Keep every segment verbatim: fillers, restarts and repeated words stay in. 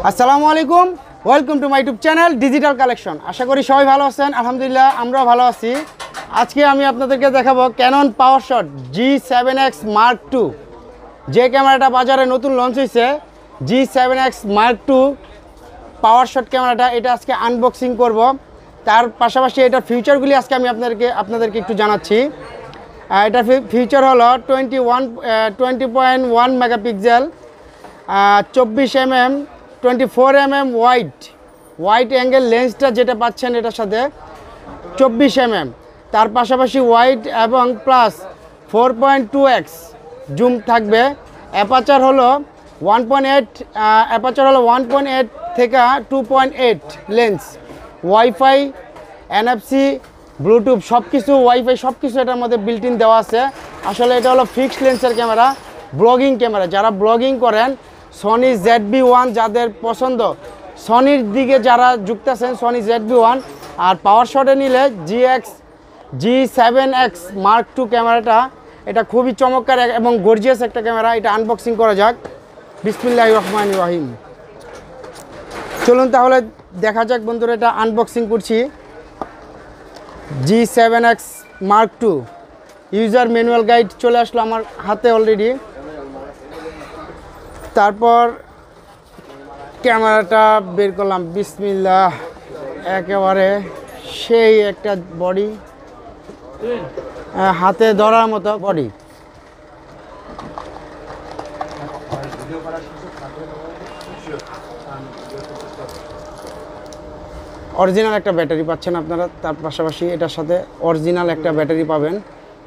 আসসালামু আলাইকুম, welcome to my YouTube channel digital collection. আশা করি সবাই ভালো আছেন। আলহামদুলিল্লাহ আমরাও ভালো আছি। আজকে আমি আপনাদেরকে দেখাবো Canon PowerShot G seven X Mark two, যে ক্যামেরাটা বাজারে নতুন লঞ্চ হয়েছে। G seven X Mark two PowerShot ক্যামেরাটা, এটা আজকে আনবক্সিং করব। তার পাশাপাশি এটার ফিউচারগুলি আজকে আমি আপনাদেরকে আপনাদেরকে একটু জানাচ্ছি। এটার ফিউচার হলো twenty one twenty point one megapixel, চব্বিশ M M twenty four M M wide wide angle লেন্সটা যেটা পাচ্ছেন এটার সাথে চব্বিশ এম এম, তার পাশাপাশি ওয়াইড এবং plus four point two X zoom থাকবে। অ্যাপাচার হলো ওয়ান পয়েন্ট এইট অ্যাপাচার হলো ওয়ান পয়েন্ট এইট থেকে two point eight lens. WiFi, NFC, Bluetooth সব কিছু, ওয়াইফাই সব কিছু এটার মধ্যে বিল্ট ইন দেওয়া আছে। আসলে এটা হলো ফিক্সড লেন্সের ক্যামেরা, ব্লগিং ক্যামেরা। যারা ব্লগিং করেন, সনি জেড বি ওয়ান যাদের পছন্দ, সনির দিকে যারা যুক্ত আছেন, সনি জেড বি ওয়ান। আর পাওয়ার শটে নিলে G X G seven X Mark two ক্যামেরাটা, এটা খুবই চমৎকার এবং গর্জিয়াস একটা ক্যামেরা। এটা আনবক্সিং করা যাক। বিসমিল্লাহির রহমানির রহিম। চলুন তাহলে দেখা যাক বন্ধুরা, এটা আনবক্সিং করছি। G seven X Mark two user manual guide চলে আসলো আমার হাতে অলরেডি। তারপর ক্যামেরাটা বের করলাম, বিসমিল্লাহ। একেবারে সেই একটা বডি, হাতে ধরার মতো বডি। অরিজিনাল একটা ব্যাটারি পাচ্ছেন আপনারা, তার পাশাপাশি এটার সাথে অরিজিনাল একটা ব্যাটারি পাবেন,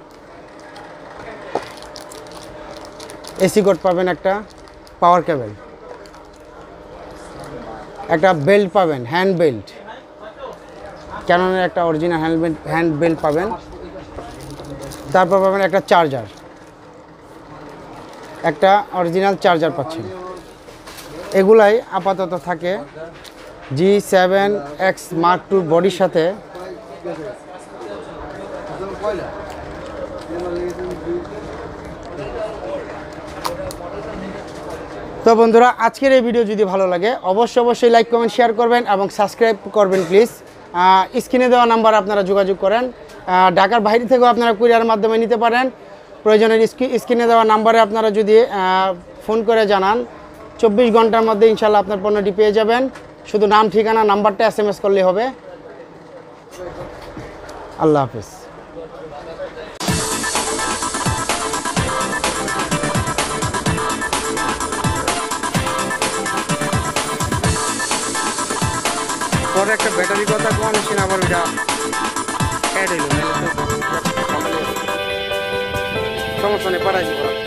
এসি কোড পাবেন, একটা পাওয়ার কেবল, একটা বেল্ট পাবেন, হ্যান্ড বেল্ট, ক্যাননের একটা original hand belt hand belt পাবেন। তারপর পাবেন একটা চার্জার, একটা অরিজিনাল চার্জার পাচ্ছেন। এগুলাই আপাতত থাকে G seven X Mark two বডির সাথে। তো বন্ধুরা, আজকের এই ভিডিও যদি ভালো লাগে অবশ্যই অবশ্যই লাইক, কমেন্ট, শেয়ার করবেন এবং সাবস্ক্রাইব করবেন প্লিজ। স্ক্রিনে দেওয়া নাম্বার আপনারা যোগাযোগ করেন। ঢাকার বাইরে থেকেও আপনারা কুরিয়ারের মাধ্যমে নিতে পারেন। প্রয়োজনের স্ক্রিনে দেওয়া নাম্বারে আপনারা যদি ফোন করে জানান, চব্বিশ ঘন্টার মধ্যে ইনশাল্লাহ আপনার পণ্যটি পেয়ে যাবেন। শুধু নাম, ঠিকানা, নাম্বারটা এস এম এস করলেই হবে। আল্লাহ হাফিজ। পরে একটা ব্যাটারি কথা কোন মেশিন আবার ওইটা অ্যাড হইল, সমস্যা নেই, পারাই